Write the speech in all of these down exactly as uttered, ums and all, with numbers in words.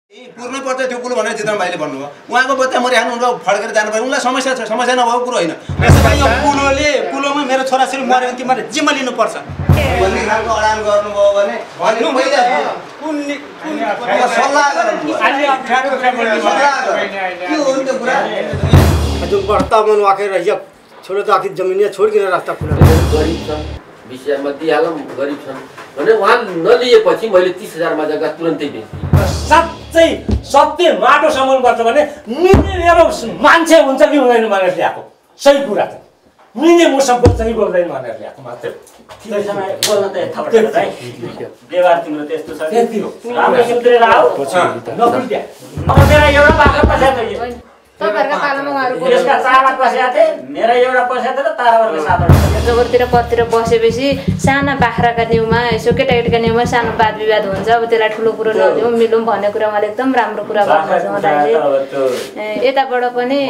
पुर्नै पर्छ त्यो कुलो भनेर जितराम भाइले भन्नुभयो। उहाँको बच्चा मरिहाल्नु उनको फड्केर जानु पर्यो। उनलाई समस्या छ, समस्या नभएको कुरो होइन। यसमा यो कुलोले कुलोमा मेरो छोराछोरी मर्यो भने तिमीले जिम्मा लिनुपर्छ भन्ने खालको अडान गर्नुभयो भने अनि पहिला कुन सल्लाह गर्नु अलि अप्ठ्यारो छ भन्ने सल्लाह के हो नि त्यो कुरा। जो बढ़ता मन वाके रहिया छोड़े तो आखिर जमीनिया छोड़ के रास्ता खुला गरीब छन् विषयमा दिइहालौँ गरीब छन् भने उहाँ नलिएपछि मैले तीस हजारमा जग्गा तुरन्तै बेच्थेँ। साँच्चै सत्य माटो सम्मान गर्छ भने निने मेरो मान्छे हुन्छ कि हुँदैन भनेर ल्याएको सही कुरा छ। निने म सम्पत्ति चाहिँ बोल्दैन भनेर ल्याएको मात्रै त्यसमा बोल्न त यथाबाट है व्यवहार तिम्रो त्यस्तो छ त्यति हो। राम्रो सुध्रेर आऊ नकुल्ट्या अब मेरा एउटा बाख्रा पस्या थियो तपाईहरुका पालामा उहाँहरुको यसका चारवटा पस्या थिए मेरा एउटा पस्या थियो र तारावरले सातवटा जबरतिर पतिर बसेपछि साना बाख्राका न्युमा यसो केटाकेटीका न्युमा सानो वाद विवाद हुन्छ। अब त्यसलाई ठुलो कुरो नदिउँ मिलौँ भन्ने कुरा उहाँले एकदम राम्रो कुरा गर्नुहुन्छ। उहाँले यताबाट पनि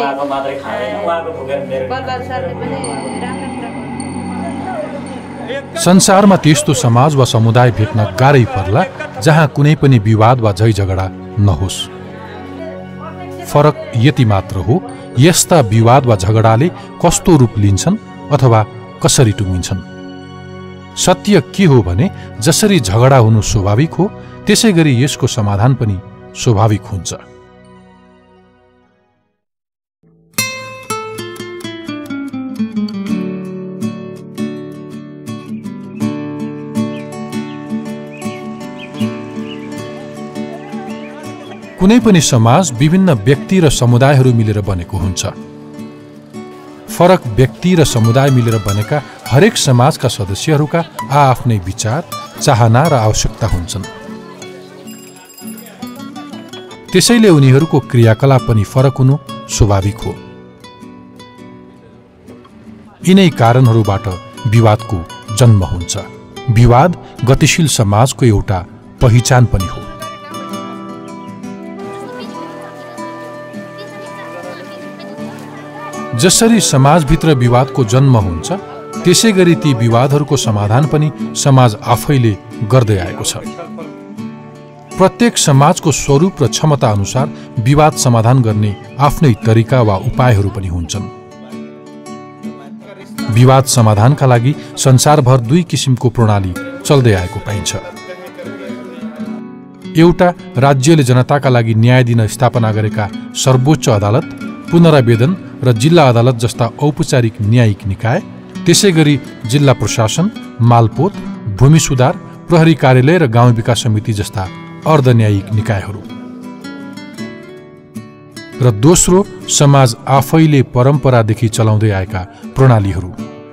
बलबाल सरले पनि राम्रो कुरा। संसारमा त्यस्तो समाज वा समुदाय भेट्न गाह्रै पर्ला जहाँ कुनै पनि विवाद वा झै झगडा नहोस्। फरक यति मात्र हो यस्ता विवाद वा झगडाले कस्तो रूप लिन्छन् अथवा कसरी टुङ्गिन्छन्। सत्य के हो भने जसरी झगडा हुनु स्वाभाविक हो त्यसै गरी यसको समाधान पनि स्वाभाविक हुन्छ। कुनै पनि समाज विभिन्न व्यक्ति र समुदायहरू मिलेर बनेको हुन्छ। फरक व्यक्ति र समुदाय मिलेर बनेका हरेक समाजका सदस्यहरूका आआफ्नै विचार, चाहना र आवश्यकता हुन्छन्। त्यसैले उनीहरूको क्रियाकलाप पनि फरक हुनु स्वाभाविक हो। यिनै कारणहरूबाट विवादको जन्म हुन्छ। विवाद गतिशील समाजको एउटा पहिचान पनि हो। जसरी समाजभित्र विवादको जन्म हुन्छ त्यसै गरी ती विवादहरूको समाधान पनि समाज आफैले गर्दै आएको छ। प्रत्येक समाजको स्वरूप र क्षमता अनुसार विवाद समाधान गर्ने आफ्नै तरिका वा उपायहरू पनि हुन्छन्। विवाद समाधानका लागि संसारभर दुई किसिमको प्रणाली चल्दै आएको पाइन्छ। एउटा राज्यले जनताका लागि न्याय दिन स्थापना गरेका सर्वोच्च अदालत, पुनरावेदन र जिल्ला अदालत जस्ता औपचारिक न्यायिक निकाय, त्यसै गरी जिल्ला प्रशासन, मालपोत, भूमि सुधार, प्रहरी कार्यालय र गाउँ विकास समिति जस्ता अर्धन्यायिक निकायहरू। र दोस्रो समाज आफैले परम्परादेखि चलाउँदै आएका प्रणालीहरू।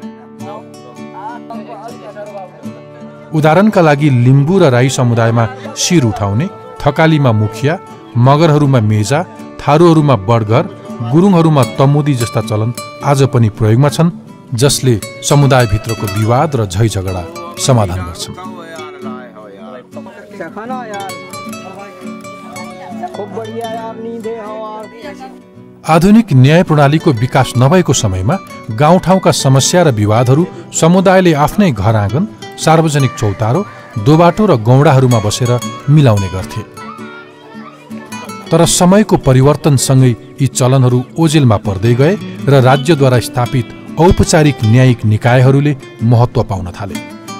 उदाहरणका लागि लिम्बू र राई समुदायमा शिर उठाउने, थकालीमा मुखिया, मगरहरूमा मेजा, थारूहरूमा बडघर, गुरुङहरूमा तमुदी जस्ता चलन आज पनि प्रयोगमा छन्, जसले समुदायभित्रको विवाद र झै झगडा समाधान गर्छन्। आधुनिक न्याय प्रणालीको विकास नभएको समयमा गाउँठाउँका समस्या र विवादहरू समुदायले आफ्नै घर आँगन, सार्वजनिक चौतारो, दोबाटो र गौडाहरूमा बसेर मिलाउने गर्थे। तर समयको परिवर्तनसँगै यी चलनहरू ओझेलमा पर्दै गए र राज्यद्वारा स्थापित औपचारिक न्यायिक निकायहरूले महत्त्व पाउन थाले।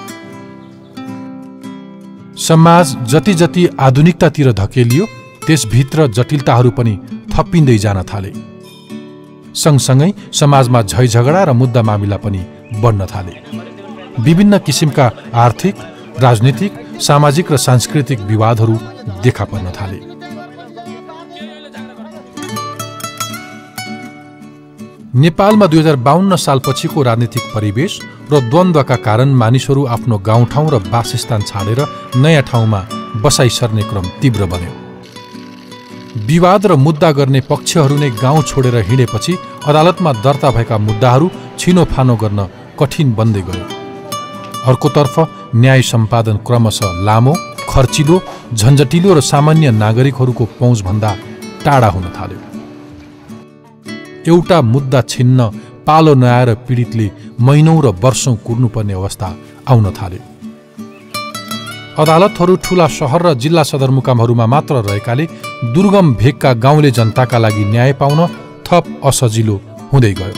समाज जति जति आधुनिकतातिर धकेलियो त्यसभित्र जटिलताहरू पनि थपिँदै जान थाले। सँगसँगै समाजमा झै झगडा र मुद्दा मामिला पनि बढ्न थाले। विभिन्न किसिमका आर्थिक, राजनीतिक, सामाजिक र सांस्कृतिक विवादहरू देखा पर्न थाले। नेपालमा दुई हजार बाहन्न सालपछिको राजनीतिक परिवेश र द्वन्द्वका कारण मानिसहरू आफ्नो गाउँठाउँ र वासस्थान छाडेर नयाँ ठाउँमा बसाइ सर्ने क्रम तीव्र बन्यो। विवाद र मुद्दा गर्ने पक्षहरू नै गाउँ छोडेर हिँडेपछि अदालतमा दर्ता भएका मुद्दाहरू छिनोफानो गर्न कठिन बन्दै गयो। अर्कोतर्फ न्याय सम्पादन क्रमशः लामो, खर्चिलो, झन्झटिलो र सामान्य नागरिकहरूको पहुँचभन्दा टाढा हुन थाल्यो। एउटा मुद्दा छिन्न पालो नआएर पीडितले महिनौं र वर्षौं कुर्नुपर्ने अवस्था आउन थाल्यो। अदालतहरू ठूला शहर र जिल्ला सदरमुकामहरूमा मात्र रहेकाले दुर्गम भेगका गाउँले जनताका लागि न्याय पाउन थप असजिलो हुँदै गयो।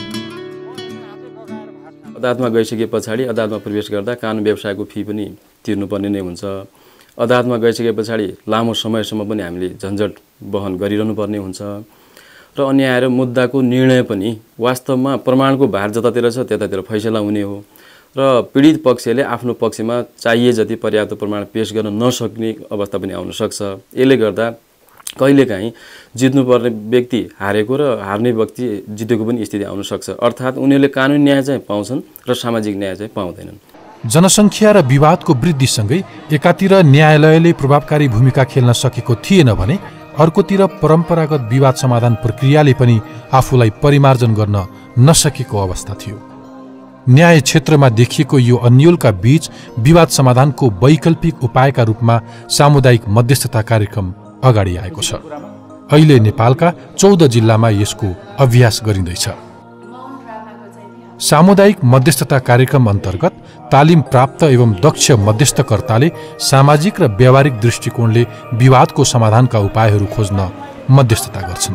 अदालतमा गइसके पछाडि अदालतमा प्रवेश गर्दा कानुन व्यवसायको फी पनि तिर्नुपर्ने नै हुन्छ। अदालतमा गइसके पछाडि लामो समयसम्म पनि हामीले झन्झट वहन गरिरहनु पर्ने हुन्छ र अन्य आएर मुद्दाको निर्णय पनि वास्तवमा प्रमाणको भार जतातिर छ त्यतातिर फैसला हुने हो र पीडित पक्षले आफ्नो पक्षमा चाहिए जति पर्याप्त प्रमाण पेश गर्न नसक्ने अवस्था पनि आउन सक्छ। यसले गर्दा कहिलेकाहीँ जित्नुपर्ने व्यक्ति हारेको र हार्ने व्यक्ति जितेको पनि स्थिति आउन सक्छ। अर्थात् उनीहरूले कानुनी न्याय चाहिँ पाउँछन् र सामाजिक न्याय चाहिँ पाउँदैनन्। जनसङ्ख्या र विवादको वृद्धिसँगै एकातिर न्यायालयले प्रभावकारी भूमिका खेल्न सकेको थिएन भने अर्कोतिर परम्परागत विवाद समाधान प्रक्रियाले पनि आफूलाई परिमार्जन गर्न नसकेको अवस्था थियो। न्याय क्षेत्रमा देखिएको यो अन्योलका बीच विवाद समाधानको वैकल्पिक उपायका रूपमा सामुदायिक मध्यस्थता कार्यक्रम अगाडि आएको छ। अहिले नेपालका चौध जिल्लामा यसको अभ्यास गरिँदैछ। सामुदायिक मध्यस्थता कार्यक्रम अन्तर्गत तालिम प्राप्त एवं दक्ष मध्यस्थकर्ताले सामाजिक र व्यावहारिक दृष्टिकोणले विवादको समाधानका उपायहरू खोज्न मध्यस्थता गर्छन्।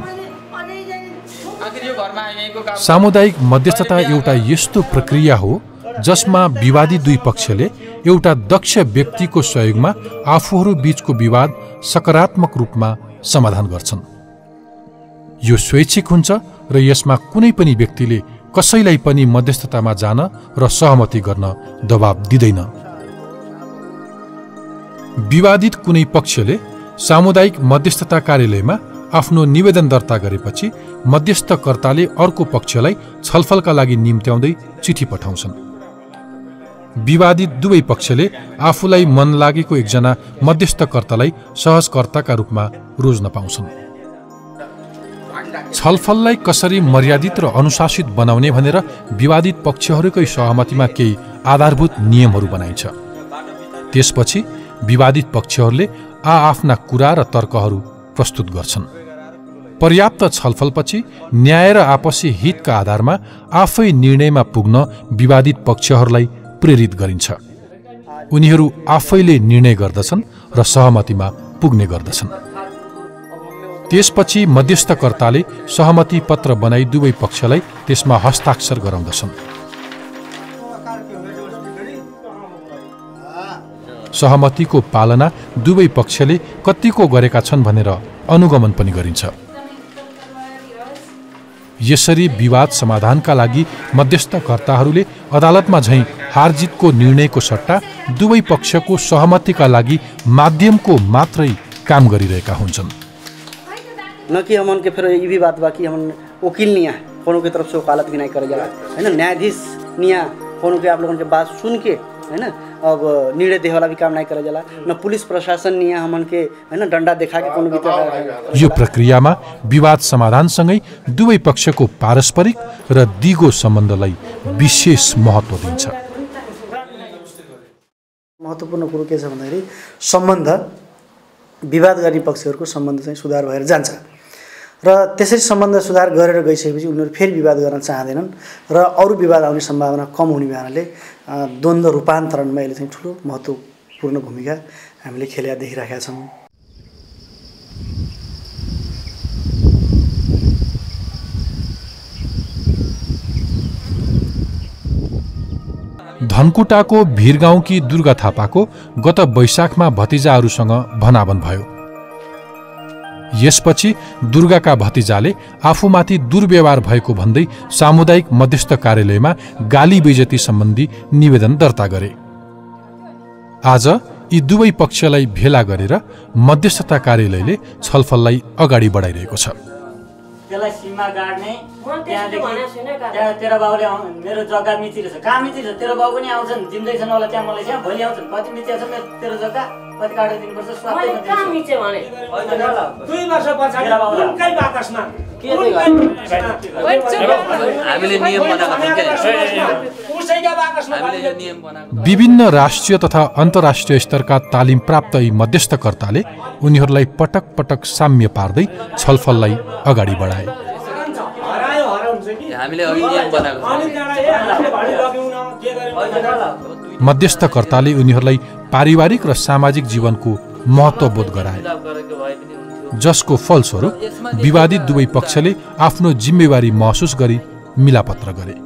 सामुदायिक मध्यस्थता एउटा यस्तो प्रक्रिया हो जसमा विवादी दुई पक्षले एउटा दक्ष व्यक्तिको सहयोगमा आफूहरू बीचको विवाद सकारात्मक रूपमा समाधान गर्छन्। यो स्वैच्छिक हुन्छ र यसमा कुनै पनि व्यक्तिले कसैलाई पनि मध्यस्थतामा जान र सहमति गर्न दबाब दिँदैन। विवादित कुनै पक्षले सामुदायिक मध्यस्थता कार्यालयमा आफ्नो निवेदन दर्ता गरेपछि मध्यस्थकर्ताले अर्को पक्षलाई छलफलका लागि निम्त्याउँदै चिठी पठाउँछन्। विवादित दुवै पक्षले आफूलाई मन लागेको एकजना मध्यस्थकर्तालाई सहजकर्ताका रूपमा रोज्न पाउँछन्। छलफललाई कसरी मर्यादित र अनुशासित बनाउने भनेर विवादित पक्षहरूकै सहमतिमा केही आधारभूत नियमहरू बनाइन्छ। त्यसपछि विवादित पक्षहरूले आआफ्ना कुरा र तर्कहरू प्रस्तुत गर्छन्। पर्याप्त छलफलपछि न्याय र आपसी हितका आधारमा आफै निर्णयमा पुग्न विवादित पक्षहरूलाई प्रेरित गरिन्छ। उनीहरू आफैले निर्णय गर्दछन् र सहमतिमा पुग्ने गर्दछन्। त्यसपछि मध्यस्थकर्ताले सहमति पत्र बनाई दुवै पक्षलाई त्यसमा हस्ताक्षर गराउँदछन्। सहमतिको पालना दुवै पक्षले कतिको गरेका छन् भनेर अनुगमन पनि गरिन्छ। यसरी विवाद समाधानका लागि मध्यस्थकर्ताहरूले अदालतमा झैं हारजितको निर्णयको सट्टा दुवै पक्षको सहमतिका लागि माध्यमको मात्रै काम गरिरहेका हुन्छन्। न कि हमन के फिर ये भी बात बा कि हमन वकील निया कोनो के तरफ से वकालत भी नहीं करे जाला है ना, न्यायाधीश निया कोनो के आप लोगों के बात सुन के है ना अब निर्णय देवे वाला भी काम नहीं करे जाला, न पुलिस प्रशासन निया हमन के है ना डंडा देखा के कोनो भी तरह। यो प्रक्रियामा विवाद समाधानसँगै दुवै पक्षको पारस्परिक र दिगो सम्बन्धलाई विशेष महत्त्व दिन्छ। महत्त्वपूर्ण कुरो के छ भन्दाखेरि सम्बन्ध विवाद गर्ने पक्षहरूको सम्बन्ध चाहिँ सुधार भएर जान्छ र त्यसरी सम्बन्ध सुधार गरेर गइसकेपछि उनीहरू फेरि विवाद गर्न चाहँदैनन् र अरू विवाद आउने सम्भावना कम हुने भएनाले द्वन्द्व रूपान्तरणमा यसले चाहिँ ठुलो महत्त्वपूर्ण भूमिका हामीले खेलेका देखिरहेका छौँ। धनकुटाको भिरगाउँकी दुर्गा थापाको गत वैशाखमा भतिजाहरूसँग भनाभन भयो। यसपछि दुर्गाका भतिजाले आफूमाथि दुर्व्यवहार भएको भन्दै सामुदायिक मध्यस्थ कार्यालयमा गाली बेइज्जती सम्बन्धी निवेदन दर्ता गरे। आज यी दुवै पक्षलाई भेला गरेर मध्यस्थता कार्यालयले छलफललाई अगाडि बढाइरहेको छ। त्यसलाई सीमा गाड्ने त्यहाँ तेरो बाउले मेरो जग्गा मिची रहेछ, कहाँ मिची रहेछ, तेरो बाउ पनि आउँछन् जिम्दैछन् होला त्यहाँ मलाई त्यहाँ भोलि आउँछन्, कति मिचिया छ तेरो जग्गा कति काटेर दिनुपर्छ स्वास्थ्य कहाँ मिच्यो भने दुई वर्ष पछाडि कुनकै बाकसमा हामीले नियम बनाएको विभिन्न राष्ट्रिय तथा अन्तर्राष्ट्रिय स्तरका तालिम प्राप्त यी मध्यस्थकर्ताले उनीहरूलाई पटक पटक साम्य पार्दै छलफललाई अगाडि बढाए। हामीले अघि नियम बनाएको मध्यस्थकर्ताले उनीहरूलाई पारिवारिक र सामाजिक जीवनको महत्त्वबोध गराए, जसको फलस्वरूप विवादित दुवै पक्षले आफ्नो जिम्मेवारी महसुस गरी मिलापत्र गरे।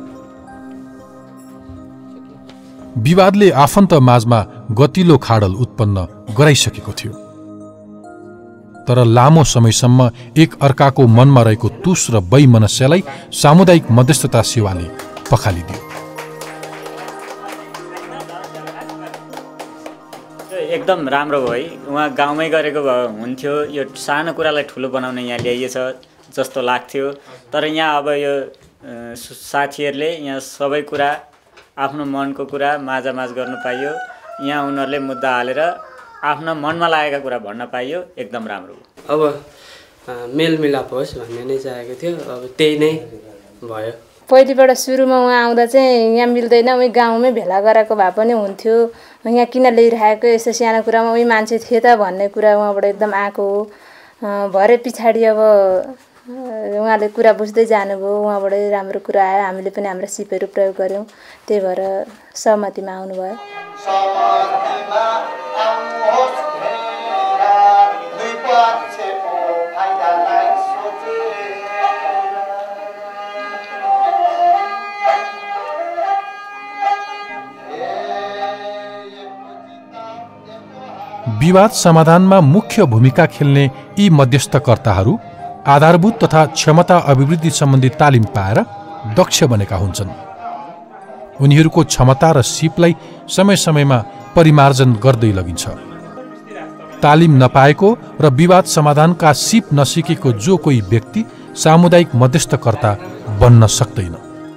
विवादले आफन्त माझमा गतिलो खाडल उत्पन्न गराइसकेको थियो, तर लामो समयसम्म एक अर्काको मनमा रहेको तुस र वैमनस्यलाई सामुदायिक मध्यस्थता सेवाले पखालिदियो। एकदम राम्रो भयो है, उहाँ गाउँमै गरेको भए हुन्थ्यो। यो सानो कुरालाई ठुलो बनाउन यहाँ ल्याइएछ जस्तो लाग्थ्यो, तर यहाँ अब यो साथीहरूले यहाँ सबै कुरा आफ्नो मनको कुरा माझामाझ गर्न पाइयो। यहाँ उनीहरूले मुद्दा हालेर आफ्नो मनमा लागेका कुरा भन्न पाइयो, एकदम राम्रो। अब मेलमिलाप होस् भन्ने नै चाहेको थियो, अब त्यही नै भयो। पहिलेबाट सुरुमा उहाँ आउँदा चाहिँ यहाँ मिल्दैन, उही गाउँमै भेला गराएको भए पनि हुन्थ्यो, यहाँ किन ल्याइरहेको यस्तो सानो कुरामा उही मान्छे थिए त भन्ने कुरा उहाँबाट एकदम आएको हो। भरे पछाडि अब उहाँले कुरा बुझ्दै जानुभयो, उहाँबाटै राम्रो कुरा आयो, हामीले पनि हाम्रो सिपहरू प्रयोग गऱ्यौँ, त्यही भएर सहमतिमा आउनुभयो। विवाद समाधानमा मुख्य भूमिका खेल्ने यी मध्यस्थकर्ताहरू आधारभूत तथा क्षमता अभिवृद्धि सम्बन्धी तालिम पाएर दक्ष बनेका हुन्छन्। उनीहरूको क्षमता र सिपलाई समय समयमा परिमार्जन गर्दै लगिन्छ। तालिम नपाएको र विवाद समाधानका सिप नसिकेको जो कोही व्यक्ति सामुदायिक मध्यस्थकर्ता बन्न सक्दैन।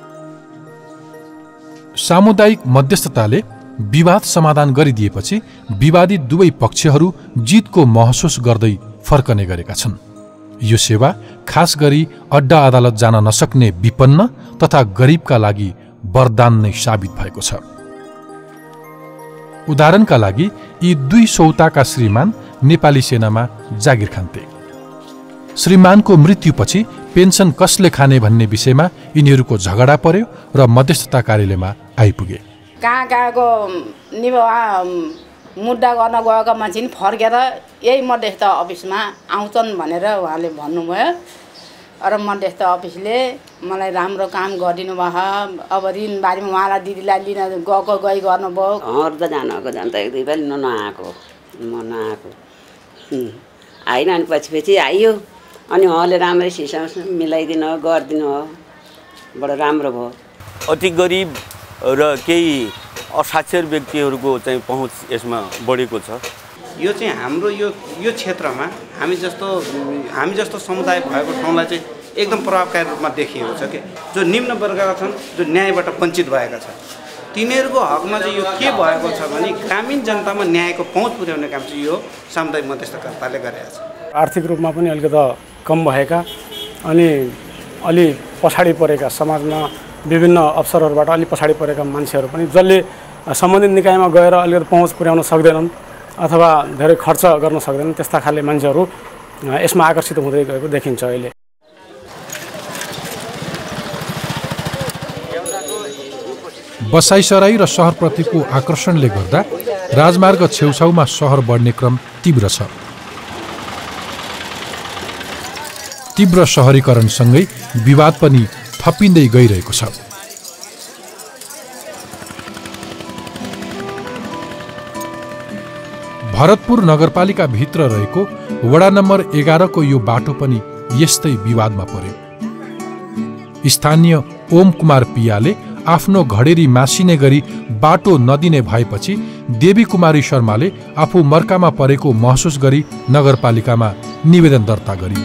सामुदायिक मध्यस्थताले विवाद समाधान गरिदिएपछि विवादित दुवै पक्षहरू जितको महसुस गर्दै फर्कने गरेका छन्। यो सेवा खास गरी अड्डा अदालत जान नसक्ने विपन्न तथा गरिबका लागि वरदान नै साबित भएको छ। उदाहरणका लागि यी दुई सौताका श्रीमान नेपाली सेनामा जागिर खान्थे। श्रीमानको मृत्युपछि पेन्सन कसले खाने भन्ने विषयमा यिनीहरूको झगडा पर्यो र मध्यस्थता कार्यालयमा आइपुगे। कहाँ कहाँको निवाह मुद्दा गर्न गएका मान्छे नि फर्केर यही मध्यस्थ अफिसमा आउँछन् भनेर उहाँले भन्नुभयो र मध्यस्थ अफिसले मलाई राम्रो काम गरिदिनु भयो। अब ऋणबारीमा उहाँलाई दिदीलाई लिन गएको गई गर्नुभयो। अरू त जानको जान्छ एक दुई पालि नआएको म नआएको आइन अनि पछि पछि आइयो अनि उहाँले राम्रै सिस्टम मिलाइदिनु हो गरिदिनु हो, बडो राम्रो भयो। अति गरिब र केही असाक्षर व्यक्तिहरूको चाहिँ पहुँच यसमा बढेको छ। यो चाहिँ हाम्रो यो यो क्षेत्रमा हामी जस्तो हामी जस्तो समुदाय भएको ठाउँलाई चाहिँ एकदम प्रभावकारी रूपमा देखिएको छ कि जो निम्न वर्गका छन्, जो न्यायबाट वञ्चित भएका छन्, तिनीहरूको हकमा चाहिँ यो के भएको छ भने ग्रामीण जनतामा न्यायको पहुँच पुर्याउने काम चाहिँ यो सामुदायिक मध्यस्थकर्ताले गरेको छ। आर्थिक रूपमा पनि अलिकति कम भएका अनि अलि पछाडि परेका समाजमा विभिन्न अवसरहरूबाट अलि पछाडि परेका मान्छेहरू पनि जसले सम्बन्धित निकायमा गएर अलिकति पहुँच पुर्याउन सक्दैनन् अथवा धेरै खर्च गर्न सक्दैनन्, त्यस्ता खाले मान्छेहरू यसमा आकर्षित हुँदै गएको देखिन्छ। अहिले बसाइसराई र सहरप्रतिको आकर्षणले गर्दा राजमार्ग छेउछाउमा सहर बढ्ने क्रम तीव्र छ। तीव्र सहरीकरणसँगै विवाद पनि थपिँदै गइरहेको छ। भरतपुर नगरपालिका भित्र रहेको वडा नम्बर एघारको यो बाटो पनि यस्तै विवादमा पर्यो। स्थानीय ओम कुमार पियाले आफ्नो घडेरी मासिने गरी बाटो नदिने भएपछि देवी कुमारी शर्माले आफू मर्कामा परेको महसुस गरी नगरपालिकामा निवेदन दर्ता गरी।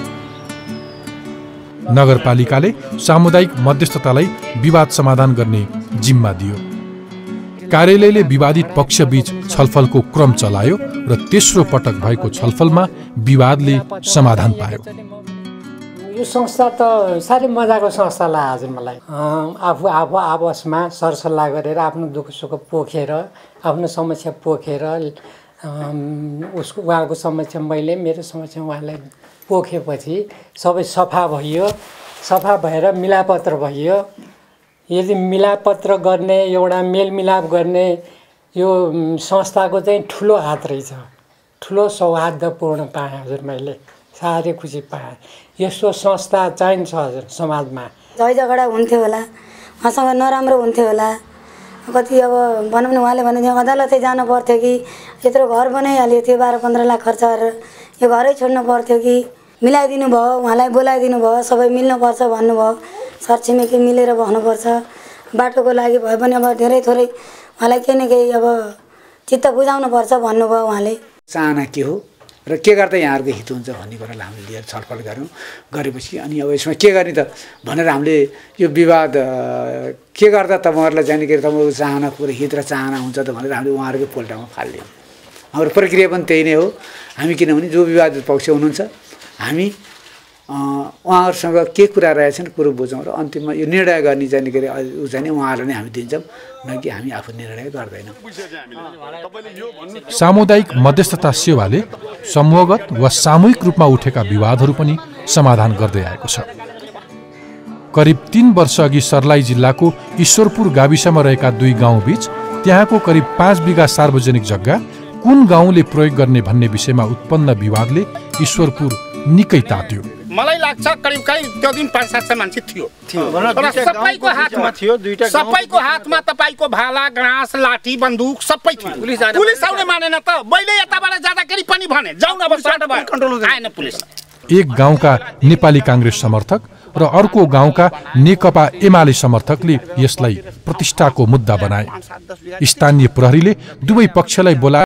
नगरपालिकाले सामुदायिक मध्यस्थतालाई विवाद समाधान गर्ने जिम्मा दियो। कार्यालयले विवादित पक्षबीच छलफलको क्रम चलायो र तेस्रो पटक भएको छलफलमा विवादले समाधान पायो। यो संस्था त साह्रै मजाको संस्था लाग्यो मलाई। आफू आफू आपसमा सरसल्लाह गरेर आफ्नो दुःख सुख पोखेर आफ्नो समस्या पोखेर उसको उहाँको समस्या मैले मेरो समस्या उहाँलाई पोखेपछि सबै सफा भयो। सफा भएर मिलापत्र भयो। यदि मिलापत्र गर्ने एउटा मेलमिलाप गर्ने यो संस्थाको चाहिँ ठुलो हात रहेछ, ठुलो सौहार्दपूर्ण पाएँ हजुर, मैले साह्रै खुसी पाएँ। यस्तो संस्था चाहिन्छ हजुर समाजमा। झै झगडा हुन्थ्यो होला, उहाँसँग नराम्रो हुन्थ्यो होला, कति अब भनौँ न उहाँले भने अदालतै जानु पर्थ्यो कि यत्रो घर बनाइहाल्यो थियो बाह्र पन्ध्र लाख खर्च गरेर, यो घरै छोड्नु पर्थ्यो कि मिलाइदिनु भयो, उहाँलाई बोलाइदिनु भयो, सबै मिल्नुपर्छ भन्नुभयो, छरछिमेकी मिलेर भन्नुपर्छ, बाटोको लागि भए पनि अब धेरै थोरै उहाँलाई केही न केही अब चित्त बुझाउनुपर्छ भन्नुभयो उहाँले। चाहना के हो र के गर्दा यहाँहरूको हित हुन्छ भन्ने कुरालाई हामीले लिएर छलफल गऱ्यौँ। गरेपछि अनि अब यसमा के गर्ने त भनेर हामीले यो विवाद के गर्दा तपाईँहरूलाई जाने के तपाईँको चाहना कुरो हित र चाहना हुन्छ त भनेर हामीले उहाँहरूकै पोल्टामा फालिदियौँ। हाम्रो प्रक्रिया पनि त्यही नै हो। हामी किनभने जो विवादित पक्ष हुनुहुन्छ हामी उहाँहरूसँग के कुरा रहेछन् कुरो बुझौँ र अन्तिममा यो निर्णय गर्ने जाने के अरे ऊ चाहिँ उहाँहरूलाई नै हामी दिन्छौँ, न कि हामी आफू निर्णय गर्दैनौँ। सामुदायिक मध्यस्थता सेवाले समूहगत वा सामूहिक रूपमा उठेका विवादहरू पनि समाधान गर्दै आएको छ। करिब तीन वर्ष अघि सर्लाही जिल्लाको ईश्वरपुर गाविसमा रहेका दुई गाउँबीच त्यहाँको करिब पाँच बिघा सार्वजनिक जग्गा कुन गाउँले प्रयोग गर्ने भन्ने विषयमा उत्पन्न विवादले ईश्वरपुर निकै तात्यो। मलाई लाग्छ करिब करिब त्यो दिन पाँच सात सय मान्छे थियो र सबैको हातमा थियो, सबैको हातमा तपाईँको भाला घाँस लाठी बन्दुक सबै थियो। पुलिस आउने मानेन त, मैले यताबाट जाँदाखेरि पनि भने जाउँ अब आएन पुलिस। एक गाउँका नेपाली काङ्ग्रेस समर्थक र अर्को गाउँका नेकपा एमाले समर्थकले यसलाई प्रतिष्ठाको मुद्दा बनाए। स्थानीय प्रहरीले दुवै पक्षलाई बोला